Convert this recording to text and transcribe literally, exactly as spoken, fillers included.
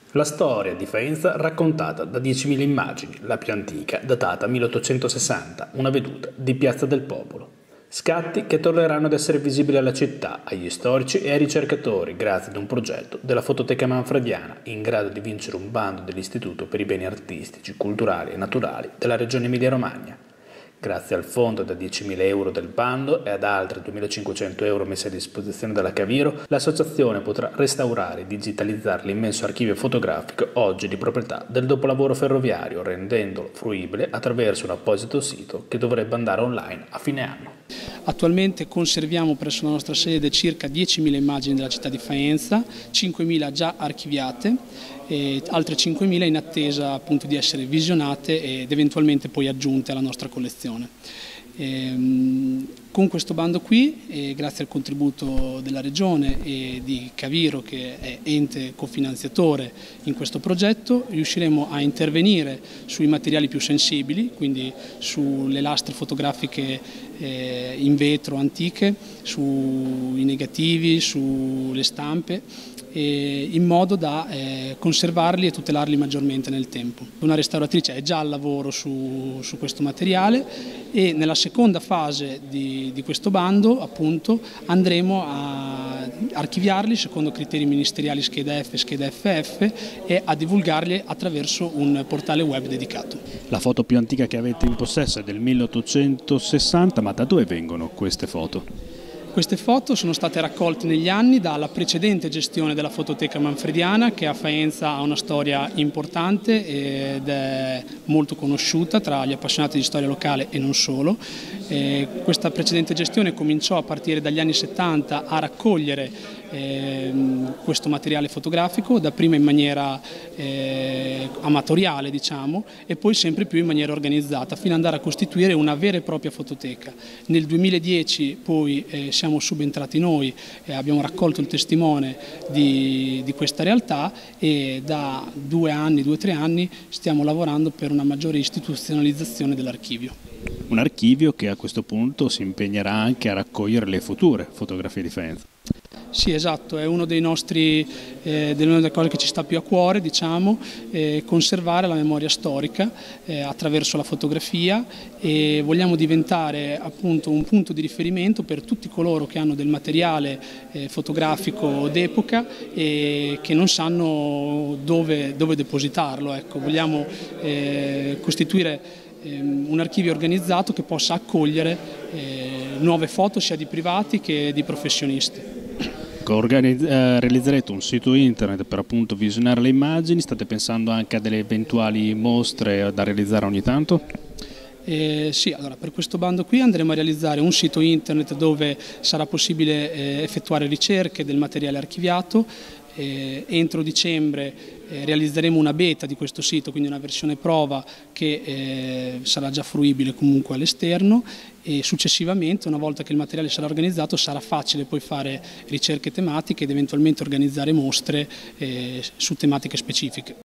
La storia di Faenza raccontata da diecimila immagini, la più antica, datata milleottocentosessanta, una veduta di Piazza del Popolo. Scatti che torneranno ad essere visibili alla città, agli storici e ai ricercatori grazie ad un progetto della Fototeca Manfrediana in grado di vincere un bando dell'Istituto per i beni artistici, culturali e naturali della Regione Emilia-Romagna. Grazie al fondo da diecimila euro del bando e ad altri duemilacinquecento euro messi a disposizione dalla Caviro, l'associazione potrà restaurare e digitalizzare l'immenso archivio fotografico oggi di proprietà del dopolavoro ferroviario, rendendolo fruibile attraverso un apposito sito che dovrebbe andare online a fine anno. Attualmente conserviamo presso la nostra sede circa diecimila immagini della città di Faenza, cinquemila già archiviate e altre cinquemila in attesa appunto di essere visionate ed eventualmente poi aggiunte alla nostra collezione. E, con questo bando qui, e grazie al contributo della Regione e di Caviro, che è ente cofinanziatore in questo progetto, riusciremo a intervenire sui materiali più sensibili, quindi sulle lastre fotografiche eh, in vetro antiche, sui negativi, sulle stampe, eh, in modo da eh, conservarli e tutelarli maggiormente nel tempo. Una restauratrice è già al lavoro su, su questo materiale e nella seconda fase di, di questo bando appunto andremo a archiviarli secondo criteri ministeriali scheda F e scheda F F e a divulgarli attraverso un portale web dedicato. La foto più antica che avete in possesso è del milleottocentosessanta, ma da dove vengono queste foto? Queste foto sono state raccolte negli anni dalla precedente gestione della Fototeca Manfrediana, che a Faenza ha una storia importante ed è molto conosciuta tra gli appassionati di storia locale e non solo. E questa precedente gestione cominciò a partire dagli anni settanta a raccogliere eh, questo materiale fotografico, dapprima in maniera eh, amatoriale diciamo, e poi sempre più in maniera organizzata, fino ad andare a costituire una vera e propria fototeca. Nel duemiladieci poi eh, siamo subentrati noi e abbiamo raccolto il testimone di, di questa realtà e da due anni, due o tre anni stiamo lavorando per una maggiore istituzionalizzazione dell'archivio. Un archivio che a questo punto si impegnerà anche a raccogliere le future fotografie di Faenza. Sì, esatto, è una dei nostri, eh, delle cose che ci sta più a cuore, diciamo, eh, conservare la memoria storica eh, attraverso la fotografia, e vogliamo diventare appunto un punto di riferimento per tutti coloro che hanno del materiale eh, fotografico d'epoca e che non sanno dove, dove depositarlo. Ecco, vogliamo eh, costituire un archivio organizzato che possa accogliere eh, nuove foto sia di privati che di professionisti. Organizz- eh, realizzerete un sito internet per appunto visionare le immagini, state pensando anche a delle eventuali mostre da realizzare ogni tanto? Eh, sì, allora per questo bando qui andremo a realizzare un sito internet dove sarà possibile eh, effettuare ricerche del materiale archiviato. Eh, entro dicembre eh, realizzeremo una beta di questo sito, quindi una versione prova che eh, sarà già fruibile comunque all'esterno, e successivamente, una volta che il materiale sarà organizzato, sarà facile poi fare ricerche tematiche ed eventualmente organizzare mostre eh, su tematiche specifiche.